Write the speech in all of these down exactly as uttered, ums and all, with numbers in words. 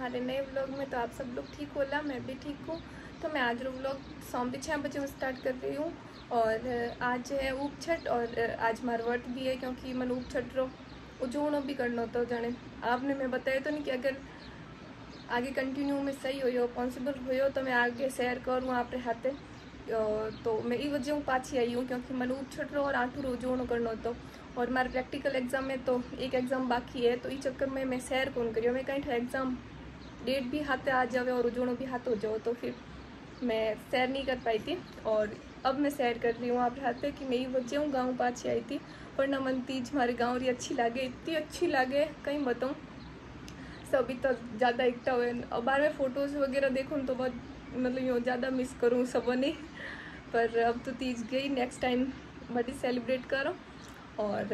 हमारे नए व्लॉग में। तो आप सब लोग ठीक होला, मैं भी ठीक हूँ। तो मैं आज व्लॉग शाम के छः बजे स्टार्ट कर रही हूँ और आज है ऊप छठ और आज हमारा व्रत भी है क्योंकि मैंने ऊप छठ रो उजोणो भी करना तो जाने आपने मैं बताया तो नहीं कि अगर आगे कंटिन्यू में सही हो पॉसिबल हो तो मैं आगे शेयर करूँ आपके हाथे। तो मैं ये वजह पाछी आई हूँ क्योंकि मैंने ऊप छठ रो और आठू रो उजोणो करना तो और हमारे प्रैक्टिकल एग्जाम है तो एक एग्जाम बाकी है। तो इस चक्कर में मैं शेयर कौन करियो, मैं कहीं एग्जाम डेट भी हाथे आ जाए और उजोणो भी हाथ हो जाओ तो फिर मैं शेयर नहीं कर पाई थी। और अब मैं शेयर कर रही हूँ आप हाथे कि मैं ये वजह हूँ गाँव पाछी आई थी। वरना मन तीज हमारे गाँव री अच्छी लगे, इतनी अच्छी लगे कहीं बताऊँ। सभी तो ज़्यादा इकट्ठा हुए और बार में फ़ोटोज़ वगैरह देखूँ तो बहुत मतलब यूँ ज़्यादा मिस करूँ सब ने। पर अब तो तीज गई, नेक्स्ट टाइम बड़ी सेलिब्रेट करो। और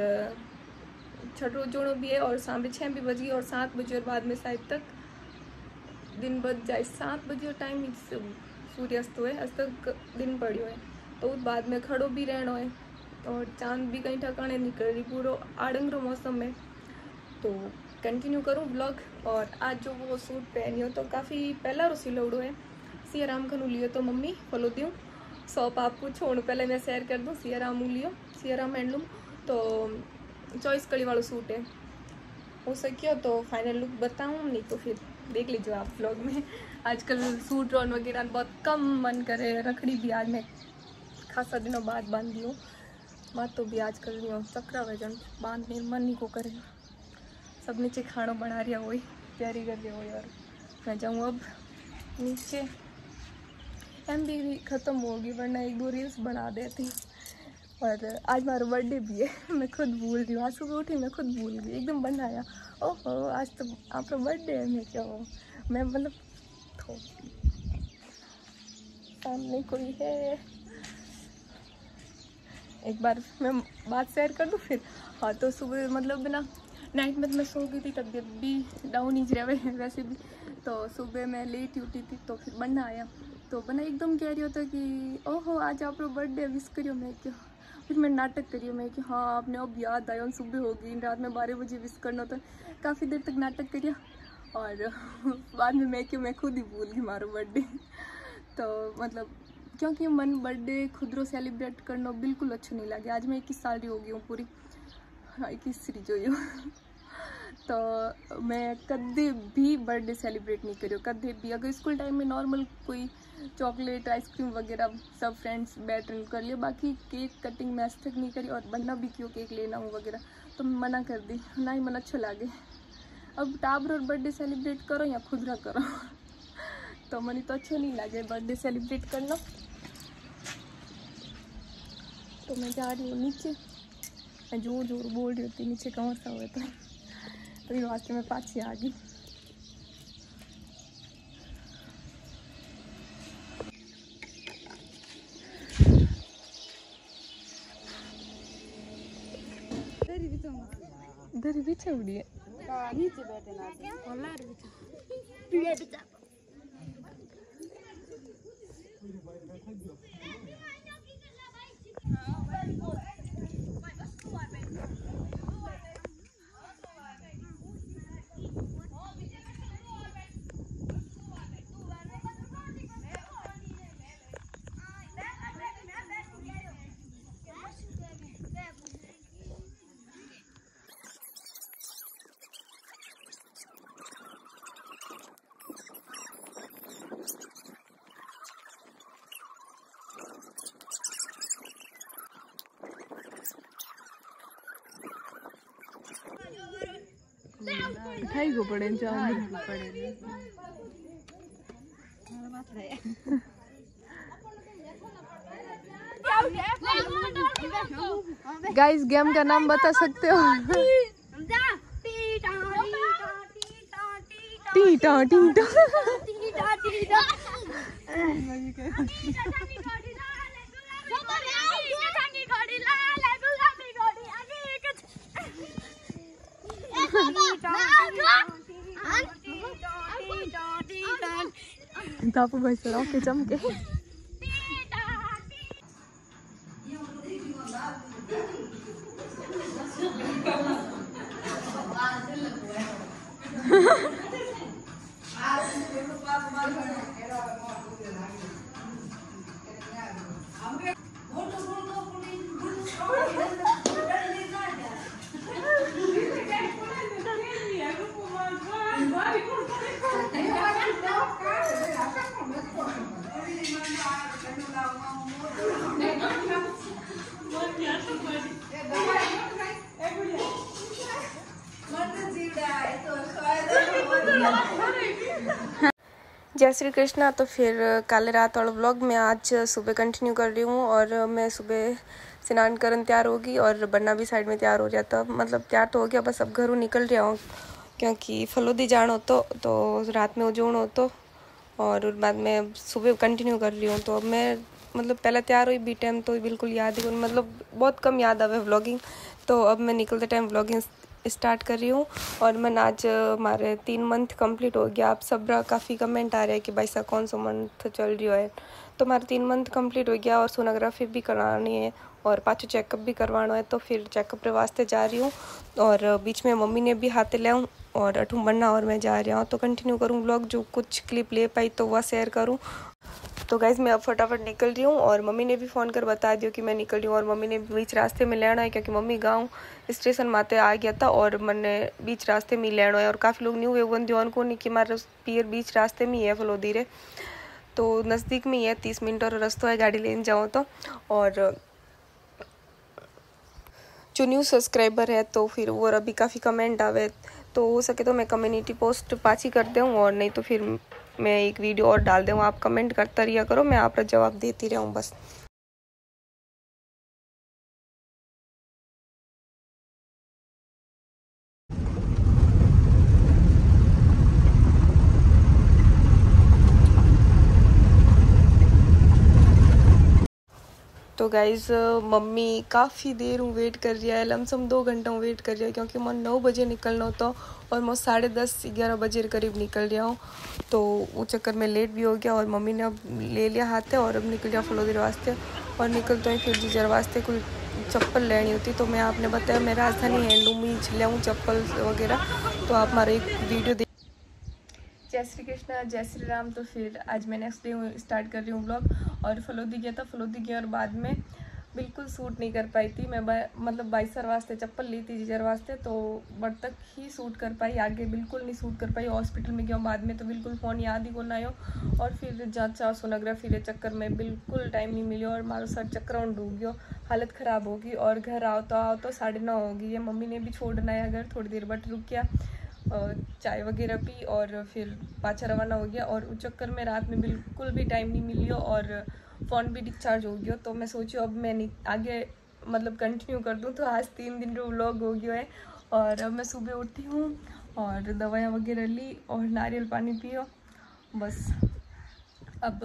छठ उजोणो भी है और शाम छः भी बजी और सात बजे और बाद में शायद तक दिन बज जाए। सात बजे और टाइम सूर्यास्त हुए अस्त तक दिन पड़ो है तो बाद में खड़ो भी रहना है और चांद भी कहीं ठिकाने निकल रही, पूरा आड़ंगरो मौसम है। तो कंटिन्यू करूँ ब्लॉग। और आज जो वो सूट पहनी हो तो काफ़ी पहला रो सिलौड़ो है, सिया राम खनू लियो तो मम्मी फॉलो दूँ शॉप आप पूछो पहले मैं शेयर कर दूँ। सिया राम लियो, सिया राम हैंडलूम तो चॉइस कड़ी वाला सूट है। हो सकियो तो फाइनल लुक बताऊँ, नहीं तो फिर देख लीजिए आप ब्लॉग में। आजकल सूट रॉन वगैरह बहुत कम मन करे। रखड़ी भी आज मैं खासा दिनों बाद बांध दी हूँ, बात तो भी आजकल चक्रा वजन बांधने मन ही को करे। सब नीचे खाना बना रही है वही तैयारी कर रही हो यार। मैं जाऊँ अब नीचे, एम भी ख़त्म होगी वरना एक दो रील्स बना देती। और आज हमारा बर्थडे भी है, मैं खुद भूल रही हूँ। आज सुबह उठी मैं खुद भूल गई, एकदम बनाया ओहो आज तो आपका बर्थडे है। मैं क्या हो मैं मतलब तो सामने कोई है। एक बार मैं बात शेयर कर दूँ फिर। हाँ तो सुबह मतलब ना नाइट में तो मैं सो गई थी, तबीयत भी डाउन ही रहे वैसे भी। तो सुबह मैं लेट ही उठी थी तो फिर बन्ना आया तो बना एकदम कह रही होता कि ओहो आज आप बर्थडे विश करियो। मैं क्यों फिर मैं नाटक करियो मैं कि हाँ आपने अब याद आया सुबह हो गई रात में बारह बजे विश करना तो काफ़ी देर तक नाटक करिया और बाद में मैं क्यों मैं खुद ही भूल गई मारो बर्थडे। तो मतलब क्योंकि मन बर्थडे खुद रो सेलिब्रेट करना बिल्कुल अच्छा नहीं लगे। आज मैं इक्कीस साल की हो गई हूँ पूरी, हाँ इक्कीस सी जो हूँ। तो मैं कदे भी बर्थडे सेलिब्रेट नहीं करियो कदे भी। अगर स्कूल टाइम में नॉर्मल कोई चॉकलेट आइसक्रीम वगैरह सब फ्रेंड्स बैठ कर लिया, बाकी केक कटिंग मैं आज तक नहीं करी। और बनना भी क्यों केक लेना हो वगैरह तो मैं मना कर दी, ना ही मन अच्छा लगे। अब टाबर और बर्थडे सेलिब्रेट करो या खुद रहा करो तो मनी तो अच्छा नहीं लगे बर्थडे सेलिब्रेट करना। तो मैं जा रही हूँ नीचे, मैं जोर जोर बोल रही होती नीचे कहाँ सा हुआ था तो ये वास्ते मैं पाछी आ गई। दरी पीछे उड़ी है नीचे बैठे ना ढाई को पड़े पड़े गाइस गेम का नाम बता सकते हो? टीटा टीटा Tapo भाई सर ओके चमके जय श्री कृष्णा। तो फिर कल रात वाला व्लॉग मैं आज सुबह कंटिन्यू कर रही हूँ और मैं सुबह स्नान करन तैयार होगी और बन्ना भी साइड में तैयार हो जाता, मतलब तैयार तो हो गया, बस अब घरों निकल रहा हूँ क्योंकि फलोदी जान हो तो, तो रात में उजूण हो तो और बाद में सुबह कंटिन्यू कर रही हूँ। तो अब मैं मतलब पहले तैयार हुई बी टाइम तो बिल्कुल याद ही मतलब बहुत कम याद आवे व्लॉगिंग, तो अब मैं निकलते टाइम व्लॉगिंग स्टार्ट कर रही हूँ। और मैं आज हमारे तीन मंथ कंप्लीट हो गया। आप सब काफ़ी कमेंट आ रहे हैं कि भाई साहब कौन सा मंथ चल रही है, तो हमारे तीन मंथ कंप्लीट हो गया और सोनोग्राफी भी करानी है और पाँचों चेकअप भी करवाना है, तो फिर चेकअप के वास्ते जा रही हूँ। और बीच में मम्मी ने भी हाथ ले आऊँ और अठूँ बनना और मैं जा रहा हूँ, तो कंटिन्यू करूँ ब्लॉग, जो कुछ क्लिप ले पाई तो वह शेयर करूँ। तो गाइज मैं अब फटाफट निकल रही हूँ और मम्मी ने भी फ़ोन कर बता दिया कि मैं निकल रही हूँ। और मम्मी ने बीच रास्ते में लेना है क्योंकि मम्मी गांव स्टेशन माते आ गया था और मैंने बीच रास्ते में लेना है। और काफ़ी लोग न्यू वे ध्यान को नहीं कि हमारे पियर बीच रास्ते में ही है फलोदी रे, तो नज़दीक में ही है, तीस मिनट और रास्ता है गाड़ी लेने जाओ तो। और जो न्यू सब्सक्राइबर है तो फिर वो अभी काफ़ी कमेंट आवे, तो हो सके तो मैं कम्युनिटी पोस्ट पाची कर दूँ और नहीं तो फिर मैं एक वीडियो और डाल दूँ। आप कमेंट करता रहिया करो, मैं आप जवाब देती रहूँ बस। तो गाइज़ मम्मी काफ़ी देर हूँ वेट कर रही है, लमसम दो घंटा वेट कर रही है क्योंकि मैं नौ बजे निकलना होता और मैं साढ़े दस ग्यारह बजे करीब निकल रहा हूँ, तो वो चक्कर में लेट भी हो गया। और मम्मी ने अब ले लिया हाथ है और अब निकल गया फलोदी वास्ते। और निकलते ही फिर जीजर वास्ते कोई चप्पल लेनी होती, तो मैं आपने बताया मैं राजधानी हैंडलूम ही ले आऊँ चप्पल वगैरह, तो आप हमारा एक वीडियो देख। जय श्री कृष्णा, जय श्री राम। तो फिर आज मैं नेक्स्ट डे स्टार्ट कर रही हूँ ब्लॉग। और फलोदी गया था, फलोदी गया और बाद में बिल्कुल सूट नहीं कर पाई थी मैं, मतलब बाईसर वास्ते चप्पल ली थी जीजर वास्ते, तो बट तक ही सूट कर पाई, आगे बिल्कुल नहीं सूट कर पाई। हॉस्पिटल में गया बाद में तो बिल्कुल फ़ोन याद ही को ना आयो और फिर जांचा सोनोग्राफी के चक्कर में बिल्कुल टाइम नहीं मिलो और मारो सर चक्कर डूब गयो, हालत ख़राब होगी। और घर आओ तो आओ तो साढ़े नौ होगी, मम्मी ने भी छोड़ना है घर, थोड़ी देर बट रुक गया, चाय वगैरह पी और फिर पाछा रवाना हो गया। और उस चक्कर में रात में बिल्कुल भी टाइम नहीं मिलियो और फ़ोन भी डिस्चार्ज हो गया, तो मैं सोचूँ अब मैं आगे मतलब कंटिन्यू कर दूँ। तो आज तीन दिन का व्लॉग हो गया है और अब मैं सुबह उठी हूँ और दवाइयाँ वगैरह ली और नारियल पानी पियो बस। अब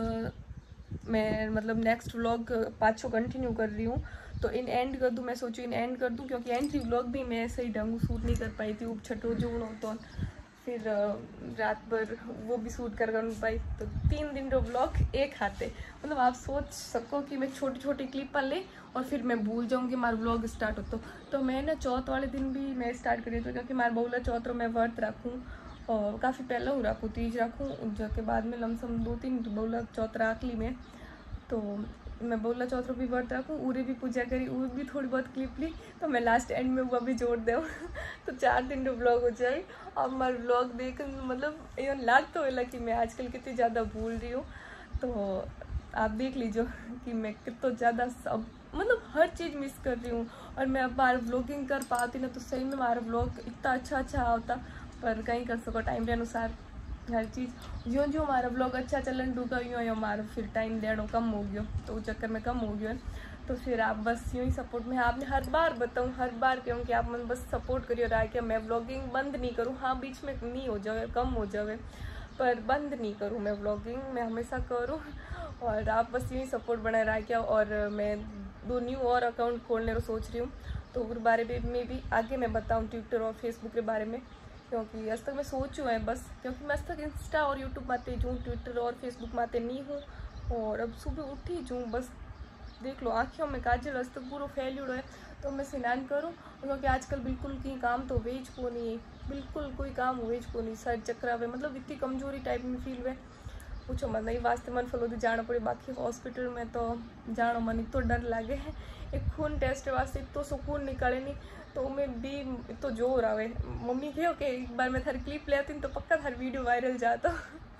मैं मतलब नेक्स्ट व्लॉग पाँचों कंटिन्यू कर रही हूँ, तो इन एंड कर दूँ, मैं सोचूँ इन एंड कर दूँ क्योंकि एंट्री व्लॉग भी मैं सही ढंग शूट नहीं कर पाई थी, उप छठो जून हो तो फिर रात भर वो भी शूट कर कर पाई। तो तीन दिन का व्लॉग एक हाथे, मतलब आप सोच सको कि मैं छोटी छोटी क्लिप पर ले और फिर मैं भूल जाऊँगी हमारा व्लॉग स्टार्ट हो तो, तो मैं ना चौथ वाले दिन भी मैं स्टार्ट करी थी क्योंकि हमारा बहुला चौथ मैं व्रत रखूँ और काफ़ी पहले हूँ रखूँ, तीज रखूँ उसके बाद में लमसम दो तीन बहुला चौथ रख ली मैं, तो मैं बहुला चौथ भी व्रत रखूँ, उरे भी पूजा करी, उरे भी थोड़ी बहुत क्लिप ली, तो मैं लास्ट एंड में वो भी जोड़ दूँ तो चार दिन का ब्लॉग हो जाए। अब हमारा ब्लॉग देख मतलब ये लाग तो है कि मैं आजकल कितनी ज़्यादा भूल रही हूँ, तो आप देख लीजिए कि मैं कितना ज़्यादा सब मतलब हर चीज़ मिस कर रही हूँ। और मैं अब बार ब्लॉगिंग कर पाती ना तो सही में हमारा ब्लॉग इतना अच्छा अच्छा होता, पर कहीं कर सको टाइम के अनुसार हर चीज़ जो जो हमारा ब्लॉग अच्छा चलन डूगा यूँ ही हमारा फिर टाइम देना कम हो गया, तो उस चक्कर में कम हो गया। तो फिर आप बस यूँ ही सपोर्ट में, आपने हर बार बताऊँ हर बार कहूँ कि आप मन बस सपोर्ट करिए रहा कि मैं ब्लॉगिंग बंद नहीं करूँ, हाँ बीच में नहीं हो जाए कम हो जाए पर बंद नहीं करूँ मैं ब्लॉगिंग, मैं हमेशा करूँ। और आप बस यूँ ही सपोर्ट बनाए रहा क्या। और मैं दो न्यू और अकाउंट खोलने को सोच रही हूँ, तो उस बारे में भी आगे मैं बताऊँ ट्विटर और फेसबुक के बारे में, क्योंकि आज तक मैं सोचूँ है बस, क्योंकि मैं आज तक इंस्टा और यूट्यूब माते जूँ, ट्विटर और फेसबुक माते नहीं हूँ। और अब सुबह उठी जूँ बस देख लो आँखियों में काजल आज तक पूरा फैल्यूड है, तो मैं स्नान करूँ क्योंकि आजकल बिल्कुल कहीं काम तो वेज को नहीं है, बिल्कुल कोई काम वेज को नहीं, सर चक्रा हुए मतलब इतनी कमजोरी टाइप में फील हुए पूछो मत नहीं, वास्ते मन फलोदी जाना पड़े, बाकी हॉस्पिटल में तो जानो मन तो डर लगे है, एक खून टेस्ट वास्ते तो सुकून निकाले नहीं, तो मैं भी तो जोर आवे। मम्मी कहो कि एक बार मैं थारी क्लिप ले आती तो पक्का थारी वीडियो वायरल जाता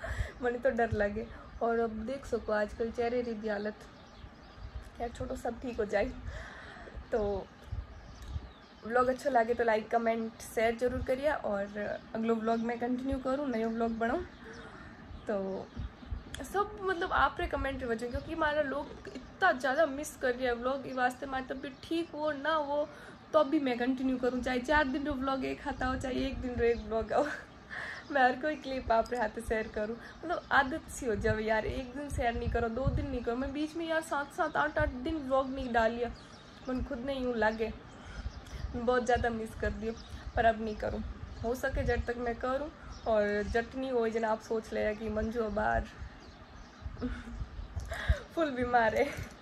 मनी तो डर लगे। और अब देख सको आजकल चेहरे की हालत, यार छोटो सब ठीक हो जाए। तो व्लॉग अच्छा लगे तो लाइक कमेंट शेयर जरूर करिए और अगलो व्लॉग मैं कंटिन्यू करूँ, नयो व्लॉग बनाऊँ। तो सब मतलब आप रे कमेंट वजह, क्योंकि हमारा लोग इतना ज़्यादा मिस कर रहे हैं व्लॉग के वास्ते। हमारी तबीयत ठीक हो ना हो तो भी मैं कंटिन्यू करूँ, चाहे चार दिन रो व्लॉग एक आता हो, चाहे एक दिन रो एक व्लॉग आओ। मैं हर कोई क्लिप आप रे हाथ शेयर करूँ, मतलब आदत सी हो जाए यार, एक दिन शेयर नहीं करो, दो दिन नहीं करो। मैं बीच में यार सात सात आठ आठ दिन व्लॉग नहीं डालिया, मन खुद नहीं यूँ लगे, बहुत ज़्यादा मिस कर दियो, पर अब नहीं करूँ। हो सके जब तक मैं करूँ, और जट नहीं हो जन आप सोच ले कि मंजू बार फुल बीमार है।